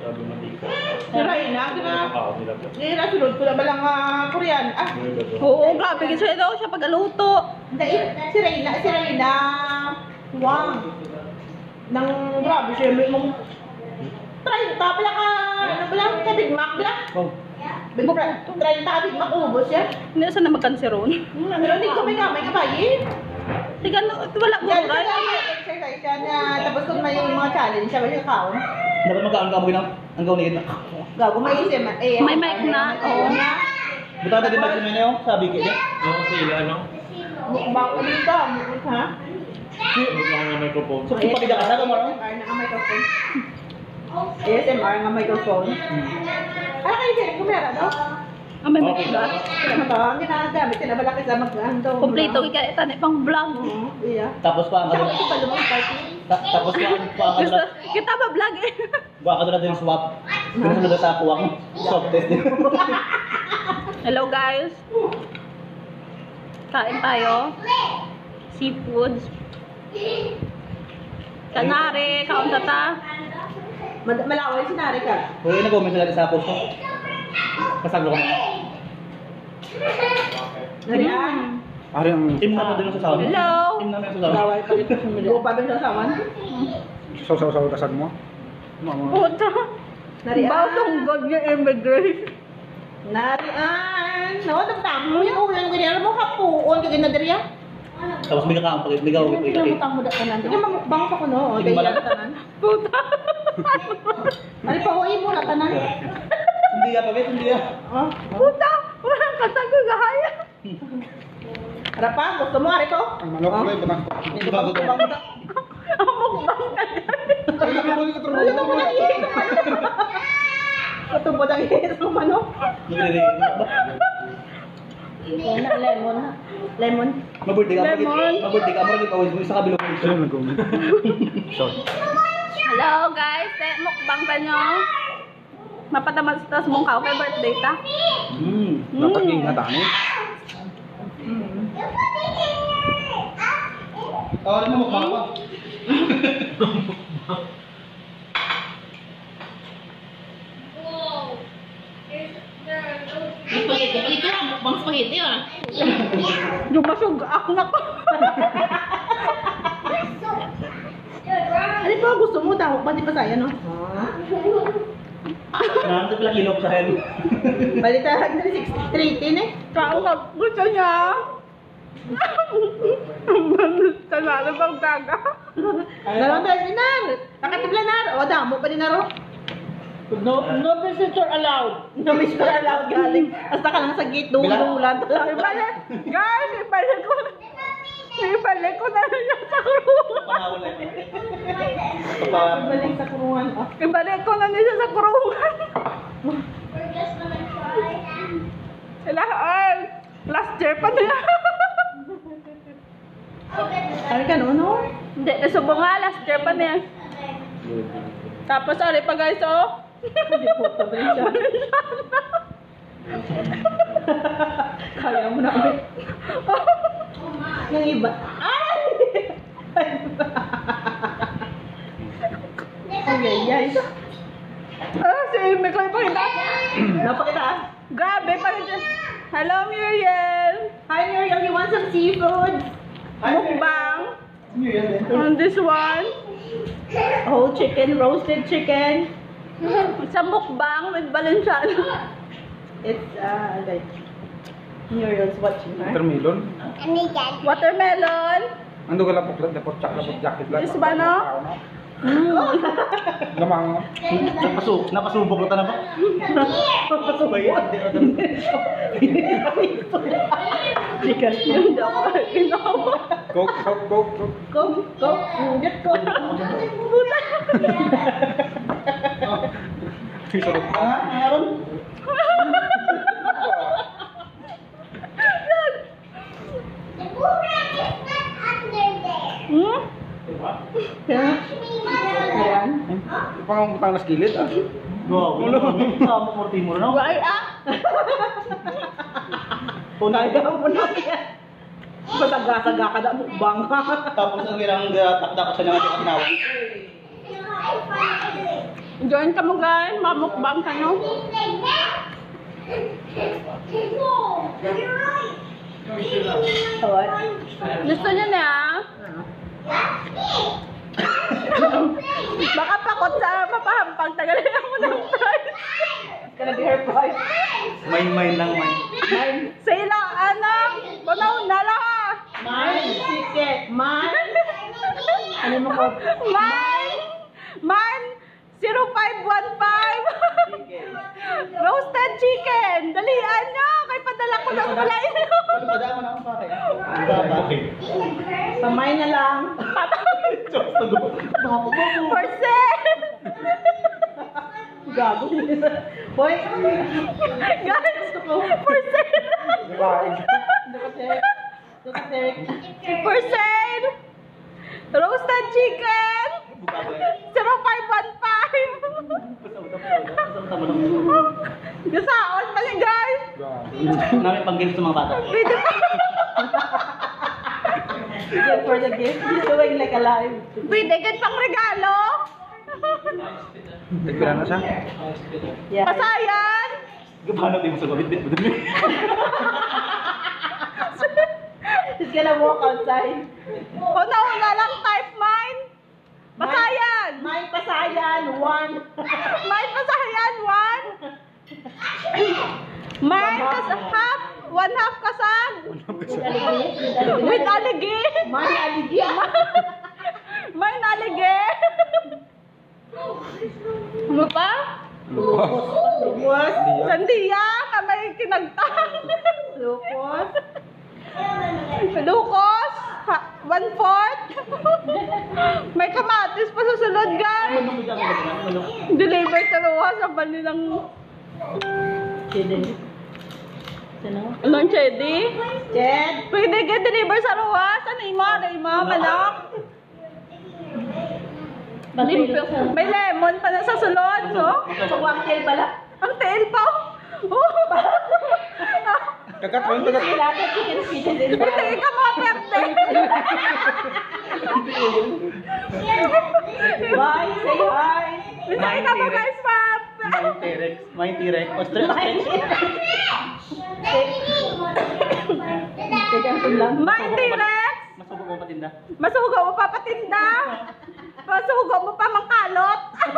Sabi matika. Siray na, nila sulod ko na balang Korean. Oo, grabe kasi daw siya pag-aluto. Siray na. Wow. Nang grabe siya, may mong... Try, tapos ka, ano ba lang, Big Mac lang? Oh. Try, Big Mac, ubos siya. Hindi saan na magkanseron. Pero hindi ko may kabayin. Tiga, wala ko Yan, rin. exercise siya na, tapos kung may mga challenge siya, may kaon. Dapat magkaan ka mo ng ang gawin na. Gago, may isip. May mic na. Oo na. Buta na din ba kami niyo? Sabi ko niya. Oo, sila, no? Mukbang ko dito, ha? Mukbang ng microphone. So, ipakita ka sa kamaro? ASMR na microphone. ASMR nga microphone. Ano kayo dyan? Kumera daw? Ah, may mic ba? Ano ba? Ang ginagamit sila malaki sa mag-ando. Kompleto, ika tani pang vlog. Iya. Tapos pa ang Saka kadula. ito pa lumang party. Tapos pa ang Gusto, kadula. kita ba vlog eh? Buka kadula din yung swap. Pinasulo sa kuwak mo. Soft test din. Hello guys. Kain tayo. Seafoods. Kanare, kaon tata. Malaway sinari ka. Huwag na-comment sila sa post ko. Kasaglo ko na. Nariyan. Ari ang Team namin din sa sawan. Hello. Team namin sa sawan. Malaway pa rin. Go pa rin sa sawan. saw-saw kasag mo. Mama. Puta. Nariyan. Bautong god niya immigrate. Nariyan. No, tamo yung ulan ko niya. Ano mo kapuon ka ginadariya? Tapos may kakaang pag bigaw. Hindi mo tamo da kanan. Hindi mamukbang sa kuno. O, Hindi dahil malaki. ang tanan. Puta. Ano pa huwi mo na tanan? Hindi ya, pabit, hindi ya. Oh. Puta. Walang katag gahaya. Ara pa, gusto mo ari ko? Ang manok ko ay batang. Hindi ba gusto mo da? Ang mukbang ka dyan. Ay, nakabuli ka Ano mo na ihis mo manok? Katubod ang ihis mo manok? Nagre-ring ba? Yan na, lemon na. Lemon. Mabulti ka, Lemon. mabulti ka, marami pa mo isa kabilog mo. Sino nag-comment? Sorry. Hello guys. Mukbang ka nyo. Mapatamas tas mong kao kay birthday ta. Dapat ingatan eh. Tawarin mo mukbang pa. Spaghetti. Ito lang, mukbang spaghetti ah. Dumasog ako na pa. Ano pa gusto mo? Tawag pa di pa saya, no? Nandito pala ilok sa hen. Balita, 310 eh. Kao na gusto niya. Tanalo bang daga? Dalawang tayo dinar. Nakatibla na. O, damo pa din na ro. No visitor allowed. No visitor allowed galing. Hasta ka lang sa gate, dulan. Ibalik. Guys, ibalik ko na. Ibalik ko na niya sa kurungan. Pangawala. Balik sa kurungan. Oh. Ibalik ko na niya sa kurungan. Ay, last year pa niya. Ano ka no? Hindi, nasubo nga, last year pa niya. Tapos, ari pa guys, oh. Hindi po, pabalik siya. Kaya mo na ulit. Yung iba. Ay! Ay. Si Amy ko ipakita. Napakita. Grabe pa rin siya. Hello, Muriel. Hi Miriam, you want some seafood? Mukbang. On this one. Whole chicken, roasted chicken. Sa mukbang with Balenciaga. It's like Muriel's watching her. Watermelon. Watermelon. Ando ka lapot jacket lang. This one, no? Lamang. Napasubok na ba? Chicken. Hindi ako ginawa. Coke. Go. Get go. Puta. Sarap. Meron. Hmm? Ayan. Pangangutang na skillet ah. Wow, wala mo. Sama mo timur na. Why ah? Kaya mo na yan. Masaga-saga ka na mukbang. Tapos ang wirang takdak sa nga tinawag. Join ka mo guys, mamukbang ka no. What? Gusto niyo na baka pakot sa mapahampang, tagalin mo ng price. Gonna be her price. Main lang, main. Mine. Sila, anak, banaw na lang. Mine. Chicken. Mine. Ano mo ko? Mine, 0515. Roasted chicken. Dalian nyo, kay padala ko ng kulay. Padaan mo na ako sa akin. Okay. Sa mine na lang. For sale. Gago. Boy. Guys, for sale. For sale. Roasted chicken. 0515. Gasaon pa niya guys. Namin pang games ng mga bata. Pwede pa. Good for the gift. He's doing like alive. Pwede ka pang regalo. Nagpila na siya? Yeah. Pasayan. Gabano din mo sa gawin din. He's gonna walk outside. Una-una lang type mine. Pasayan. Mine pasayan. One. Mine pasayan. 1. Mine half. 1/2 kasag. With aligi. Mine aligi. Mine aligi. Ano pa? Lupos. Sandiya. Kamay kinagtang. Lupos. Lukos. 1/4. May kamatis pa sa sulod guys. Deliver sa ruwas ang bali ng Chede. Sino? Anong chedi? Ched. Pwede ka deliver sa ruwas. Ano ima, manok? May lemon pa na sa sulod, no? Pagwakil pala. Ang tail pa. Kagat. Kailangan chicken pieces in Pwede there. ka mga perte. Bye. Say hi. Pwede ka mga guys pa. Main T-Rex. Main T-Rex. Ostrich. Teka ko lang. May T-Rex. Masubok mo patinda. Masugo mo pa patinda. Masugo mo pa mangkalot.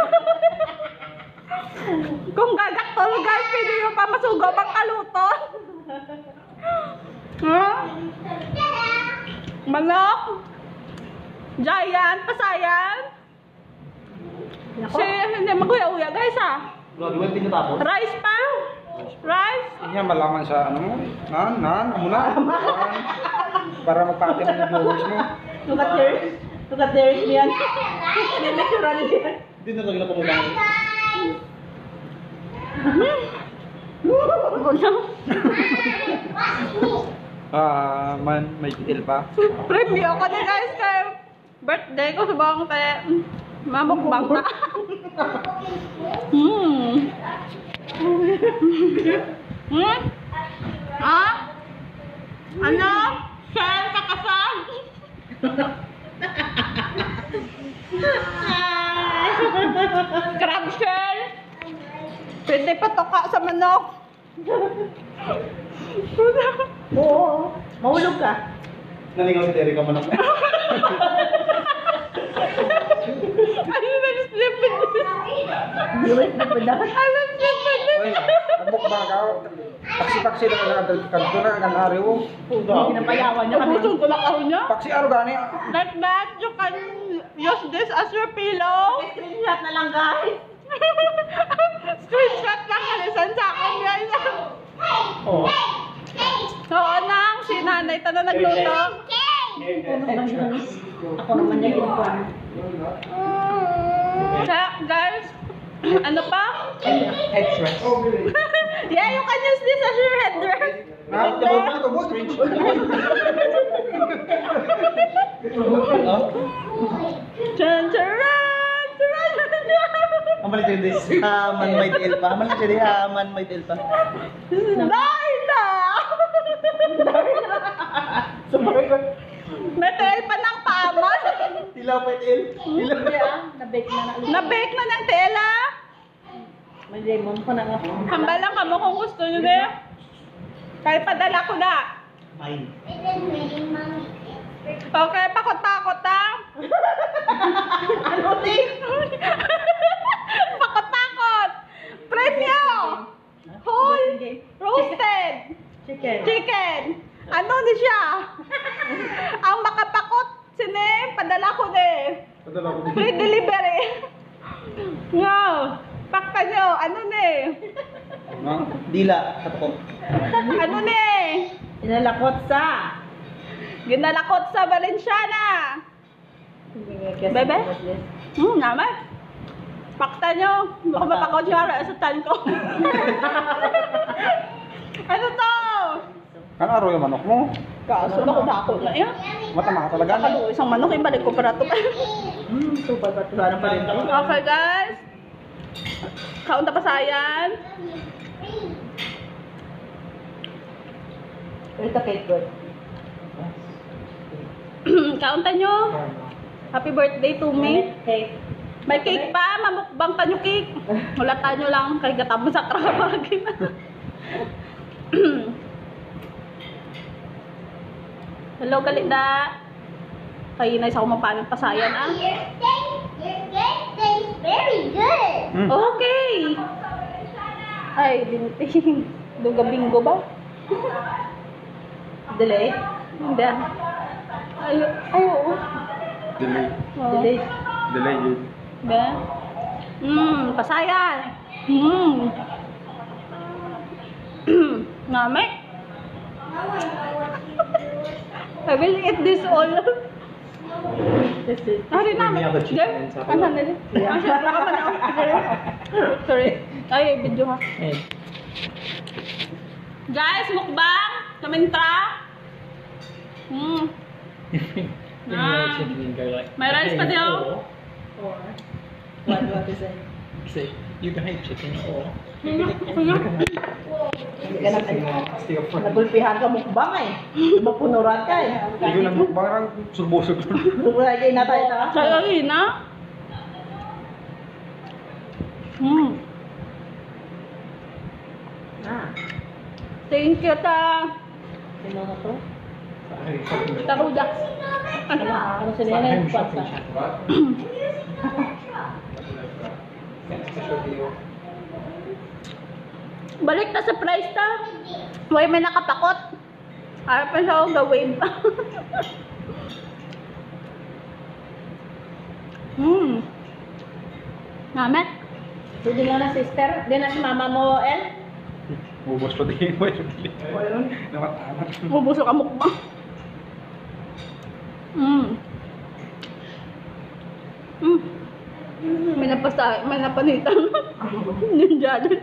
Kung gagatol guys, pwede mo pa masugo mangkaluton. Manok. Giant, pasayan. Hindi maguya-uya guys ah. Gagawin din natapos. Rice pa. Rice. Iya malaman sa ano mo? Nan, muna. Para magpati mo yung viewers mo. Look at Derek niyan. Hindi natural niyan. Hindi na lagi na pumulang. May tiil pa. Preview ako din guys kay birthday ko sa bawang tayo. Mamukbang na. Ah? Ano? Shell kakasag? Crab shell? Pwede pa toka sa manok. Oo. Mahulog ka. Nalingaw si Terry ka manok. Ayun na slip. Luwes na pa dapat. Alam niyo pa din. Oy, mukbang ka. Paksi na kanto na kan ariwo. Pinapayawan niya kami. Kabusog ko na kaho niya. Paksi aro gani. Like that, you can use this as your pillow. Screenshot na lang guys. Screenshot lang kalisan sa akin guys. Oo. Oo nang, si nanay ta na nagluto. Ako naman yung ginagawa. Kaya guys, ano pa? Headrest. Yeah, you can use this as your headdress. Chan charan! Ang balik din din. Haman may tail pa. Haman siya din. Haman may tail pa. Dahil na! May tail pa ng paman. Tilaw pa el. Tilaw. Hindi ah, na-bake na na. Na-bake na ng tela. May lemon pa na nga. Hambal lang kamo kung gusto nyo na. Kaya padala ko na. Mine. Okay, pakot-pakot ha. Ano di? Pakot-pakot. Premium. Whole roasted Chicken. chicken. Ano ni siya? Ang makapakot sine, padala ko na. Padala ko din. Free delivery. Nga. Pakta nyo. Ano ni? Ha? Dila. Katukok. Ano ni? Inalakot sa. Ginalakot sa Valenciana. Bebe? Naman. Pakta nyo. Baka mapakot nyo ara sa tan ko. Ano to? Kan araw yung manok mo. Kaso na ko dako na yan. Matama ka talaga. Nakalo isang manok, ibalik ko para to. Tupad pa tuloy pa rin. Okay guys. Kaunta pa sayan. Ito cake good. Kaunta nyo. Happy birthday to me. Cake. May cake pa, mamukbang pa nyo cake. Wala tayo lang, kay gatamo sa krawagin. Hello, Kalida. Kaya na isa ko mapanin pasayan ah. Your birthday is very good. Okay. Ay, dinting. Duga bingo ba? Delay. Hindi. Ay, oo. Delay. Oh. Delay. Delay yun. Ba? Pasayan. Ngame? I will eat this all. Hari na. Asan na din? Sorry. Ay, video ha. Guys, mukbang. Kamintra. May rice pa daw. Or what is it? Say, you can have chicken or Hindi ka na nagulpihan ka mukbang eh. Mapunuran ka eh. Hindi lang mukbang surbosog. Wala kayo na tayo ta. Sa na. Ah. Thank you ta. Sino na to? Taruda. Ano sila yan? Pasta. Balik ta sa price ta. May nakapakot. Para pa siya akong gawin. Namet? Pwede lang na sister. Di na si mama mo, El? Bubos pa din mo yung bili. Namatamat. Mabusok ang mukbang. May napanitan. Ninja din.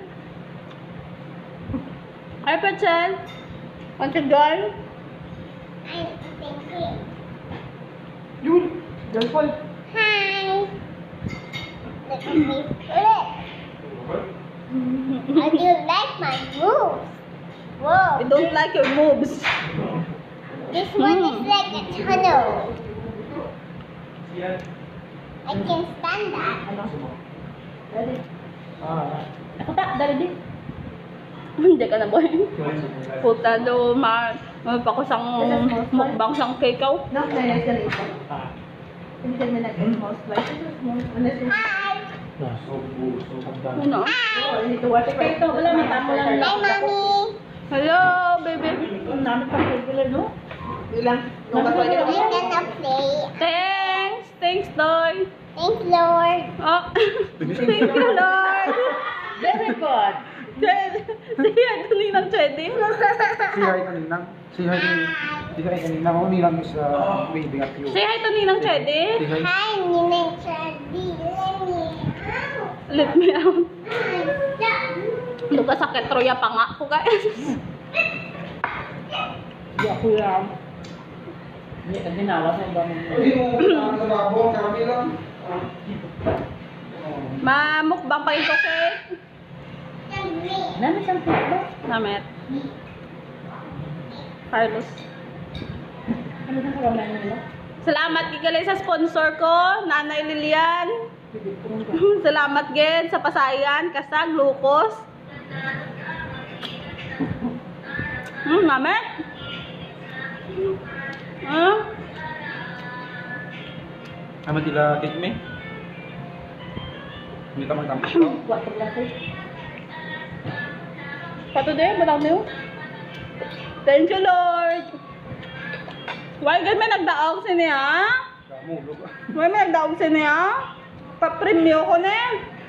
Hi, Pachel. Want to join? I'm thinking. Joyful. Hi. Look at me flip. How do you like my moves? Whoa. I don't like your moves. This one is like a tunnel. I can stand that. Ano? Ready? Ako ta, dali din. Hindi ka na boy. Puta do, pakusang mukbang sang kekaw. No, na dali ito. Hindi ka na nag-most like. Hi. Ano? Oh, dito water pa ito. Wala, matamo lang. Hi, mommy. Hello, baby. Ang namin pang regular, no? Ilang? I'm gonna play. Thanks. Thanks, Doy. Thanks, Lord. Oh, thank you, Lord. Very good. Siya, ito ninang Chedi. Si hi kanina mo nilang sa waving at you. Say hi to ninang Chedi. Si hi. Hi, Nina Chadi. Let me out. Stop. Luka sakit troya pa nga ko, guys. Hindi ako yan. Hindi ka ginawa sa ibang Hindi mo sa babo, karami lang. Mamukbang pa rin ko, okay? Namin siyang pito. Namet. Carlos. Salamat gigalay sa sponsor ko, Nanay Lilian. Salamat gid sa pasayan, kasag, lukos. Mame? Ama tila cake me. Hindi ka magtampo ko. Pato din, matang niyo. Thank you, Lord. Why gan may nagdaog siniya? Kamulog. Why may nagdaog siniya? Pa-premyo ko na.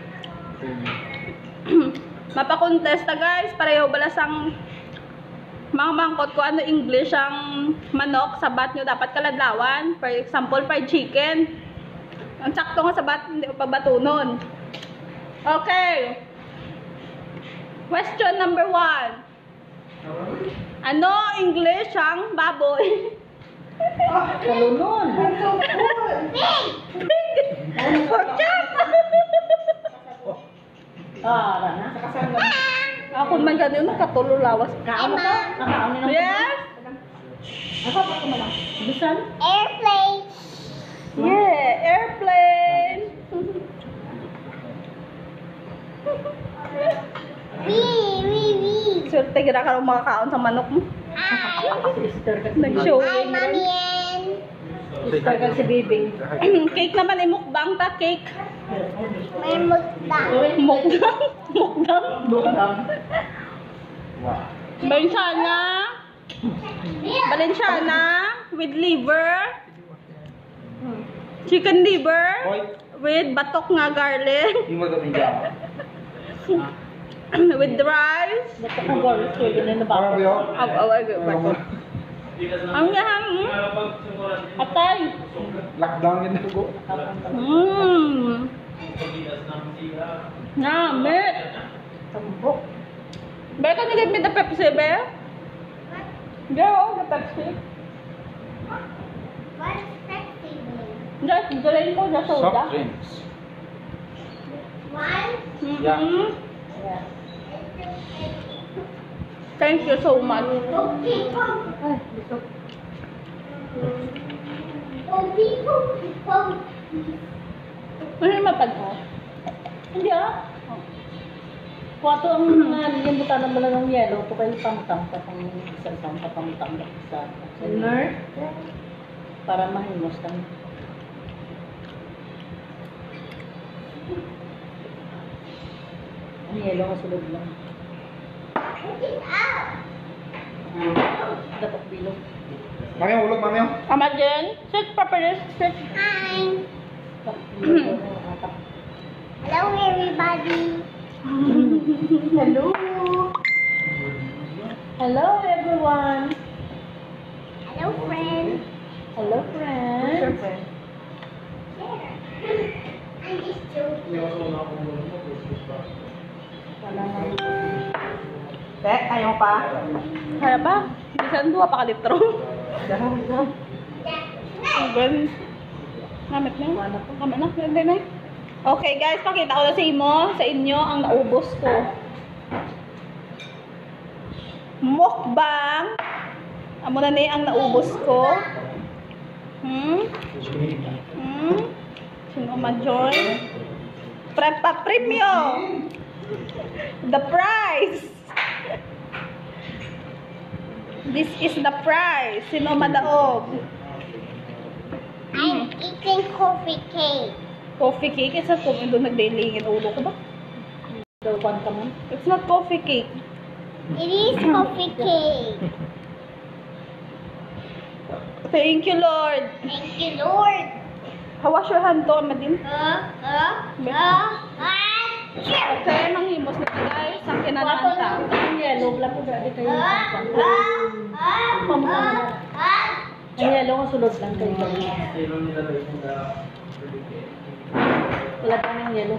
Mapakontesta guys, pareho balasang mga mangkot ko ano English ang manok, sabat nyo dapat kaladlawan. For example, fried chicken. Ang sakto nga sabat, hindi ko pabatunon. Okay. Question number 1. Ano English ang baboy? Kalunod. Pork chop! Rana. Ako man ganun, nakatulo lawas. Kaon mo? Nakaon na. Yes! Ako pa ko malang. Bisan? Airplane. Yeah, airplane! Wee. Swerte gira ka ng mga kaon sa manok mo. Hi. Sister ka. Hi, Nag-showing Mommy rin. Ann. Sister ka si Bibing. Cake naman ay mukbang ta, cake. May mukbang. Mukbang? Mukbang? Bukang. Balenciana. Balenciana with liver. Chicken liver. Hoy, With batok nga garlic. hindi mo ito pinjama. With rice. Ba't ang goris ko yun na Para ba nabako? yun? Ang yahang. Atay. Lockdown yun na ko. Namit. Tambok. Beka ni give me the Pepsi, be? Girl, the Pepsi. What's sexy mean? Just gulayin ko, just soda. Soft drinks. One. Yeah. Yeah. Thank you so much. Okay. Ay, gusto. Ano yung matagho? Hindi ah. Kwato ang mga limutan na mula ng yellow. Ito kayo pamutang pa pang isang pamutang sa dinner. Para mahimos kami. Ang yellow nga sulod lang. Dapat bilog. Mami, ulog, mami. Ama Jen, sit properly, sit. Hi. Dapat bilog ang atak. Hello, everybody. Hello! Hello everyone! Hello, friend. Hello friends! I'm just joking. Wala na. Be, ayaw pa? Kaya ba? Bisan dua pa ka litro. Gan. Gamit na. Gamit na. Hindi na. Okay guys, pakita ko na sa inyo ang naubos ko. Mukbang. Amo na ni ang naubos ko. Sino ma-join? Premyo. The prize. This is the prize. Sino madaog? I'm eating coffee cake. Coffee cake? It's not coffee. Doon nagdailingin ulo ko ba? Daw ka man. It's not coffee cake. It is coffee cake. Thank you, Lord. Thank you, Lord. Wash your hand to, Amadin. Okay, manghimos na guys. Ang Kwato kinananta. ang yellow. Wala po dati kayo. Pamutang na. Ang yellow nga sulod lang kayo. Wala pa ng yellow.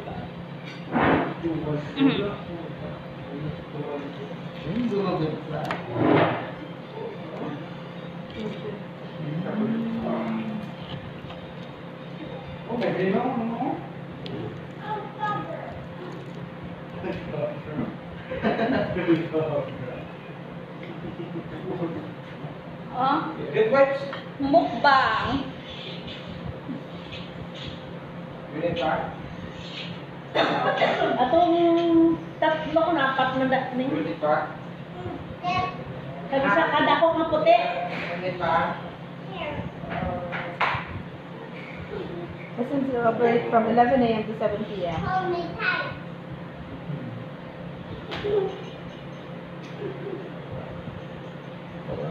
Oh, Red wipes. mukbang. Red wipes. Atong tatlo ko na apat na dating. Red wipes. Sabi sa kada ko nga puti. Red wipes. Lessons will operate from 11 a.m. to 7 p.m. Hold me tight. Hello.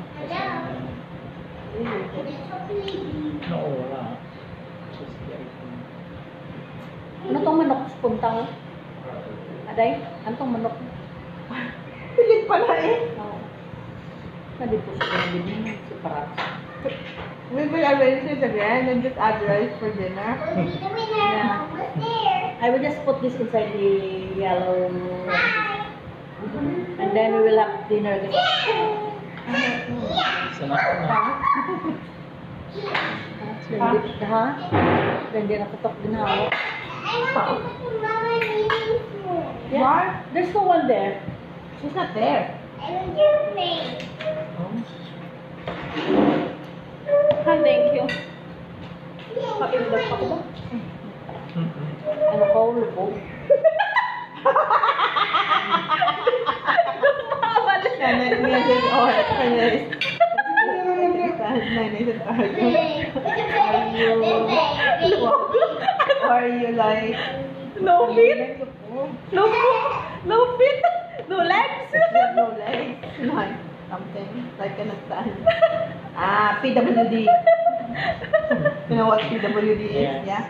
Little baby. No, wala. Just everything. Ano tong manok puntang? Aday, antong manok? Pilit pala eh. Oo. Nandito sa din si Parat. We will arrange it again and just add rice for dinner. We'll be the winner. Yeah. Almost there. I will just put this inside the yellow Bye. and then we will have dinner. Sana ako na. Ha? Then din ako tok din hawak. I want to put Mama Mimi's room. Yeah. There's no one there. She's not there. I want your face. Hi, thank you. Pakindot ako ba? Mm-mm. Ano ko, lubog? Are you like No feet, no no feet, no legs. no legs? Like something like an stand. PWD. You know what PWD is? Yeah.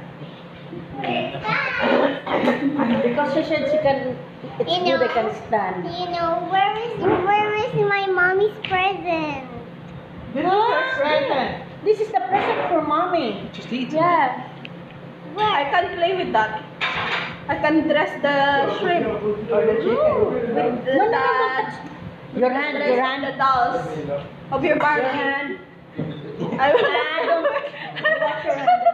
Because she said she can, it's You good I know- can stand. You know, where is my mommy's present? This is her present. This is the present for mommy. Just eat. Yeah, I can play with that. I can dress the shrimp Or the chicken. with the, No, no, no, no. Your hand, dress your the hand. dolls of your Your Barbie. hand. I will. Watch your hand.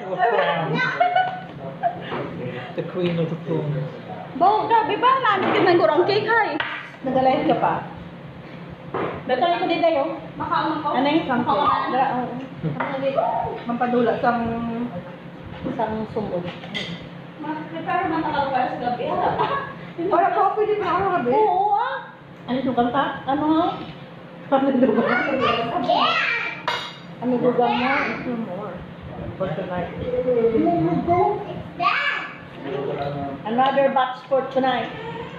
The queen of the prawns. Bo, grabe ba? Namin kinagurang cake, hay. Nag-alive ka pa? Beto ko din tayo. Makaon ko. Ano yung Makaon. Dra, oo. Mampadula sang... Isang sumbod. Prepare man ako para sa gabi. Wala pa, pwede pa ako gabi. Oo ah. Ano dugang ka? Ano ha? Ano dugo? Ano dugang mo? No more. For tonight. Another batch for tonight.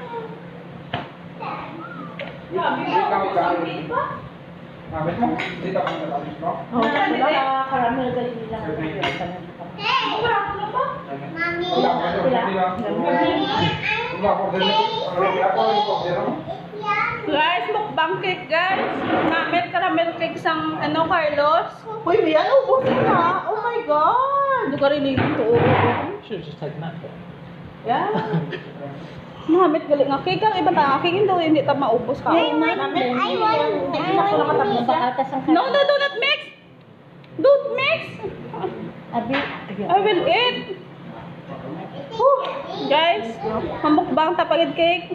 Grabe ba? Isang cake ba? Habis mo? Dito ka nag-alis mo? Oh, Wala karamel gali lang. Mura ko na ba? Mommy. Wala ko dito. Wala ko dito. Wala ko dito. Guys, mukbang cake, guys. Namin caramel cake sang ano, Carlos. Uy, yan, ubusin na. Oh my God. Hindi ko rin ito. Should have just taken that bit. Yeah. Namin gali nga cake. Ang iba ta cake, hindi ta maubos ka. I want. No, no, do not mix. Don't mix. Abi, I will eat. Whew. Guys, mamukbang tapagid cake.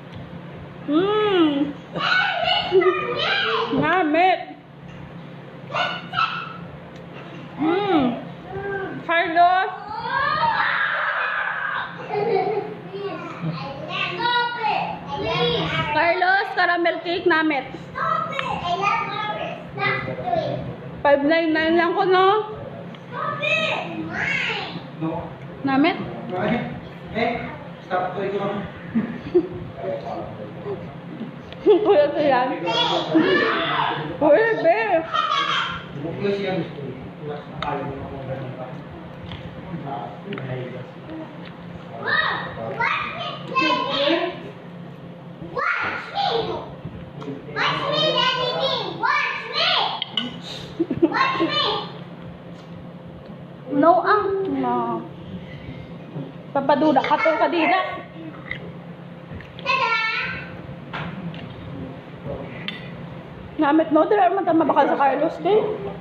Namit. Carlos. Carlos, caramel cake namit. 599 lang ko, no? No. Namit? Stop to ito. Kuya ko yan. Uy, be. Buklas yan. No, no. Papaduda ka to kadina. Namit no, dala man ta mabakal sa Carlos kay.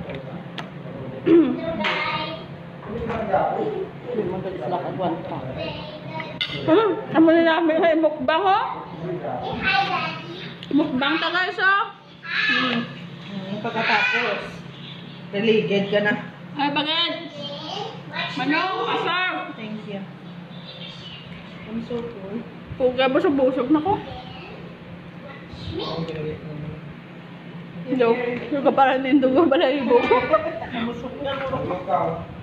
Hindi mo dali sila kagwan pa. Amo na namin ay mukbang, ho? Mukbang ta guys, ho? Pagkatapos, religid ka na. Ay, bagay. Manok, asar. Thank you. I'm so full. Puga, busog-busog na ko. Ang ginagit mo. Yo, yung kaparanin dugo balahibo ko. Namusok na mo. Ikaw.